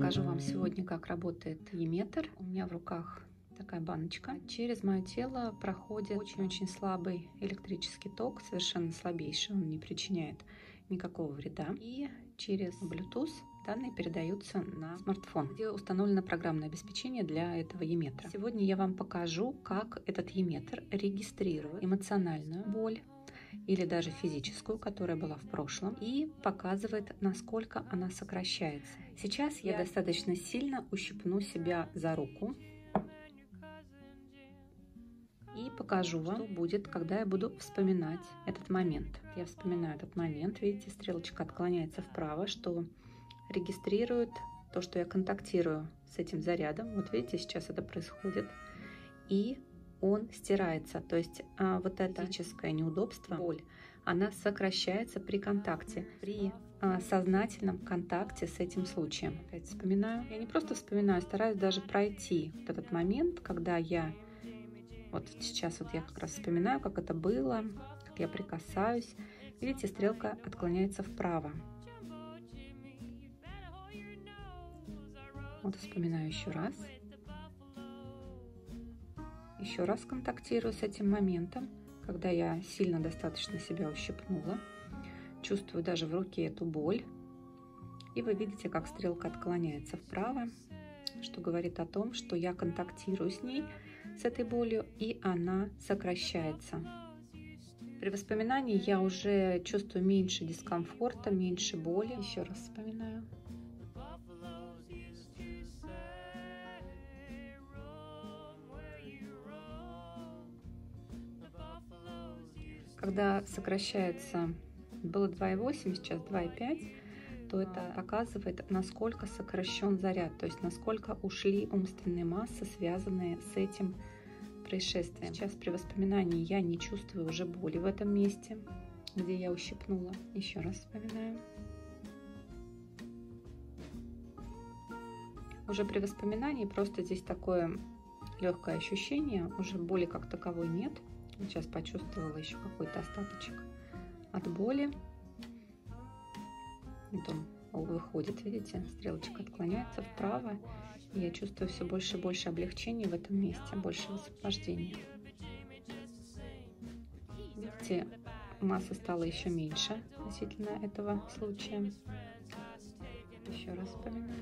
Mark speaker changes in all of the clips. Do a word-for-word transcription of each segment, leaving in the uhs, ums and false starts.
Speaker 1: покажу вам сегодня, как работает Е-метр. У меня в руках такая баночка. Через мое тело проходит очень-очень слабый электрический ток, совершенно слабейший, он не причиняет никакого вреда. И через Bluetooth данные передаются на смартфон, где установлено программное обеспечение для этого Е-метра. Сегодня я вам покажу, как этот Е-метр регистрирует эмоциональную боль или даже физическую, которая была в прошлом, и показывает, насколько она сокращается. Сейчас я достаточно сильно ущипну себя за руку и покажу вам, что будет, когда я буду вспоминать этот момент. Я вспоминаю этот момент, видите, стрелочка отклоняется вправо, что регистрирует то, что я контактирую с этим зарядом. Вот видите, сейчас это происходит. И он стирается, то есть а, вот это физическое неудобство, боль, она сокращается при контакте, при а, сознательном контакте с этим случаем. Опять вспоминаю. Я не просто вспоминаю, стараюсь даже пройти вот этот момент, когда я, вот сейчас вот я как раз вспоминаю, как это было, как я прикасаюсь. Видите, стрелка отклоняется вправо. Вот вспоминаю еще раз. Еще раз контактирую с этим моментом, когда я сильно достаточно себя ущипнула. Чувствую даже в руке эту боль. И вы видите, как стрелка отклоняется вправо, что говорит о том, что я контактирую с ней, с этой болью, и она сокращается. При воспоминании я уже чувствую меньше дискомфорта, меньше боли. Еще раз вспоминаю. Когда сокращается, было два и восемь, сейчас два и пять, то это показывает, насколько сокращен заряд, то есть насколько ушли умственные массы, связанные с этим происшествием. Сейчас при воспоминании я не чувствую уже боли в этом месте, где я ущипнула. Еще раз вспоминаю. Уже при воспоминании просто здесь такое легкое ощущение, уже боли как таковой нет. Сейчас почувствовала еще какой-то остаточек от боли. Потом выходит, видите, стрелочка отклоняется вправо. И я чувствую все больше и больше облегчения в этом месте, больше освобождения. Видите, масса стала еще меньше относительно этого случая. Еще раз вспоминаю.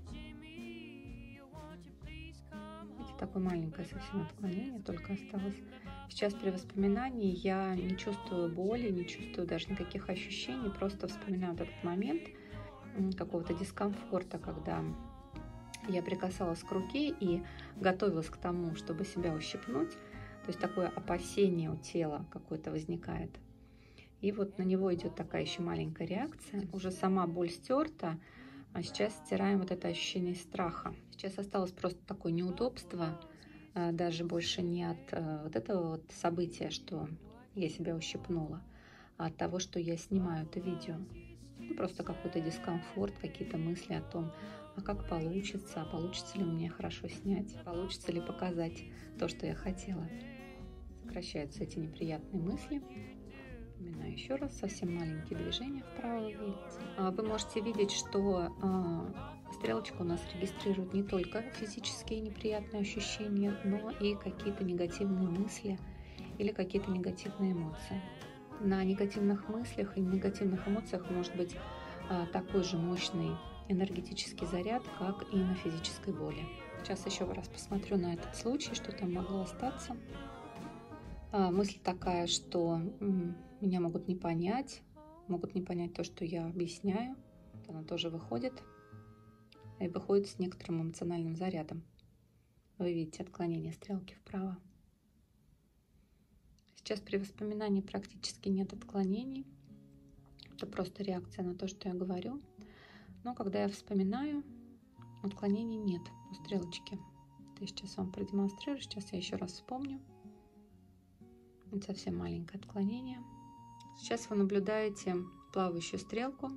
Speaker 1: Такое маленькое совсем отклонение только осталось. Сейчас при воспоминании я не чувствую боли, не чувствую даже никаких ощущений, просто вспоминаю вот этот момент какого-то дискомфорта, когда я прикасалась к руке и готовилась к тому, чтобы себя ущипнуть. То есть такое опасение у тела какое-то возникает. И вот на него идет такая еще маленькая реакция. Уже сама боль стерта, а сейчас стираем вот это ощущение страха. Сейчас осталось просто такое неудобство, даже больше не от вот этого вот события, что я себя ущипнула, а от того, что я снимаю это видео. Ну, просто какой-то дискомфорт, какие-то мысли о том, а как получится, а получится ли мне хорошо снять, получится ли показать то, что я хотела. Сокращаются эти неприятные мысли. Вспоминаю еще раз, совсем маленькие движения вправо, видите. Вы можете видеть, что стрелочка у нас регистрирует не только физические неприятные ощущения, но и какие-то негативные мысли или какие-то негативные эмоции. На негативных мыслях и негативных эмоциях может быть такой же мощный энергетический заряд, как и на физической боли. Сейчас еще раз посмотрю на этот случай, что там могло остаться. Мысль такая, что меня могут не понять, могут не понять то, что я объясняю. Она тоже выходит и выходит с некоторым эмоциональным зарядом. Вы видите отклонение стрелки вправо. Сейчас при воспоминании практически нет отклонений. Это просто реакция на то, что я говорю. Но когда я вспоминаю, отклонений нет у стрелочки. Это я сейчас вам продемонстрирую. Сейчас я еще раз вспомню. Это совсем маленькое отклонение. Сейчас вы наблюдаете плавающую стрелку.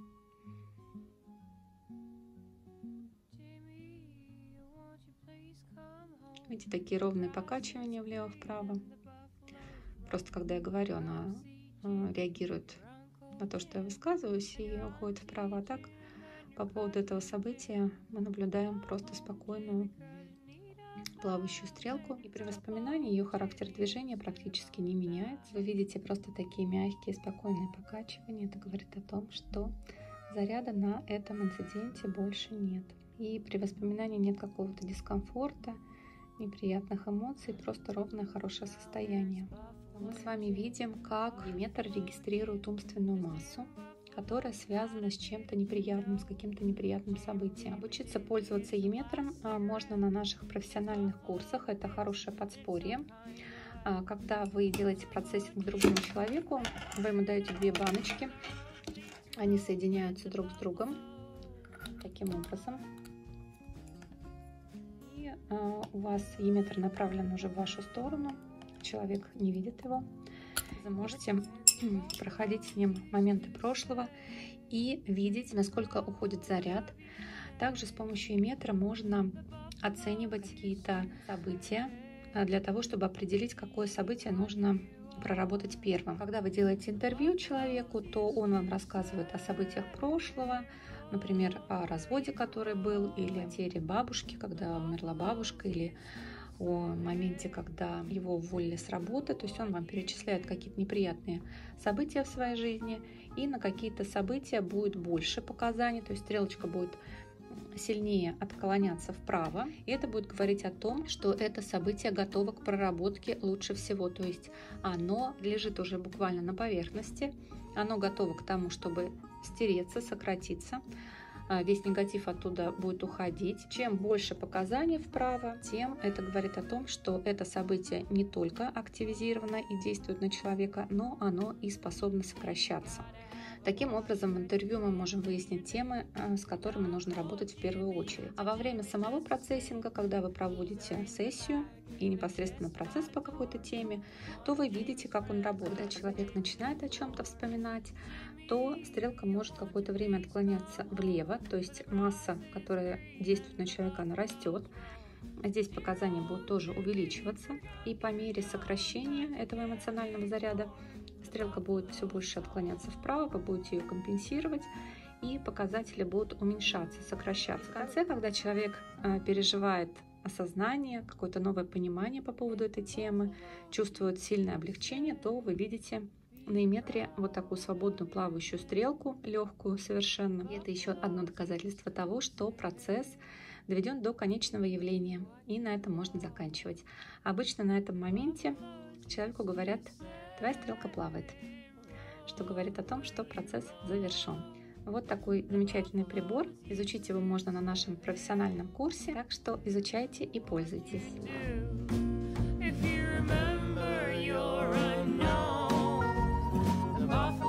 Speaker 1: Видите, такие ровные покачивания влево-вправо. Просто когда я говорю, она реагирует на то, что я высказываюсь, и уходит вправо. А так по поводу этого события мы наблюдаем просто спокойную плавающую стрелку, и при воспоминании ее характер движения практически не меняется. Вы видите просто такие мягкие, спокойные покачивания. Это говорит о том, что заряда на этом инциденте больше нет. И при воспоминании нет какого-то дискомфорта, неприятных эмоций, просто ровное хорошее состояние. Мы с вами видим, как Еметр регистрирует умственную массу, которая связана с чем-то неприятным, с каким-то неприятным событием. Обучиться пользоваться Еметром можно на наших профессиональных курсах. Это хорошее подспорье. Когда вы делаете процессинг другому человеку, вы ему даете две баночки, они соединяются друг с другом таким образом. И у вас Еметр направлен уже в вашу сторону, человек не видит его. Вы можете проходить с ним моменты прошлого и видеть, насколько уходит заряд. Также с помощью Еметра можно оценивать какие-то события для того, чтобы определить, какое событие нужно проработать первым. Когда вы делаете интервью человеку, то он вам рассказывает о событиях прошлого, например, о разводе, который был, или о потере бабушки, когда умерла бабушка, или о моменте, когда его уволили с работы. То есть он вам перечисляет какие-то неприятные события в своей жизни, и на какие-то события будет больше показаний, то есть стрелочка будет сильнее отклоняться вправо, и это будет говорить о том, что это событие готово к проработке лучше всего, то есть оно лежит уже буквально на поверхности, оно готово к тому, чтобы стереться, сократиться, весь негатив оттуда будет уходить. Чем больше показаний вправо, тем это говорит о том, что это событие не только активизировано и действует на человека, но оно и способно сокращаться. Таким образом, в интервью мы можем выяснить темы, с которыми нужно работать в первую очередь. А во время самого процессинга, когда вы проводите сессию и непосредственно процесс по какой-то теме, то вы видите, как он работает. Когда человек начинает о чем-то вспоминать, то стрелка может какое-то время отклоняться влево, то есть масса, которая действует на человека, она растет. Здесь показания будут тоже увеличиваться, и по мере сокращения этого эмоционального заряда стрелка будет все больше отклоняться вправо, вы будете ее компенсировать, и показатели будут уменьшаться, сокращаться. В конце, когда человек переживает осознание, какое-то новое понимание по поводу этой темы, чувствует сильное облегчение, то вы видите на Еметре вот такую свободную плавающую стрелку, легкую совершенно. И это еще одно доказательство того, что процесс доведен до конечного явления, и на этом можно заканчивать. Обычно на этом моменте человеку говорят: твоя стрелка плавает, что говорит о том, что процесс завершен. Вот такой замечательный прибор. Изучить его можно на нашем профессиональном курсе, так что изучайте и пользуйтесь. If you remember, you're unknown.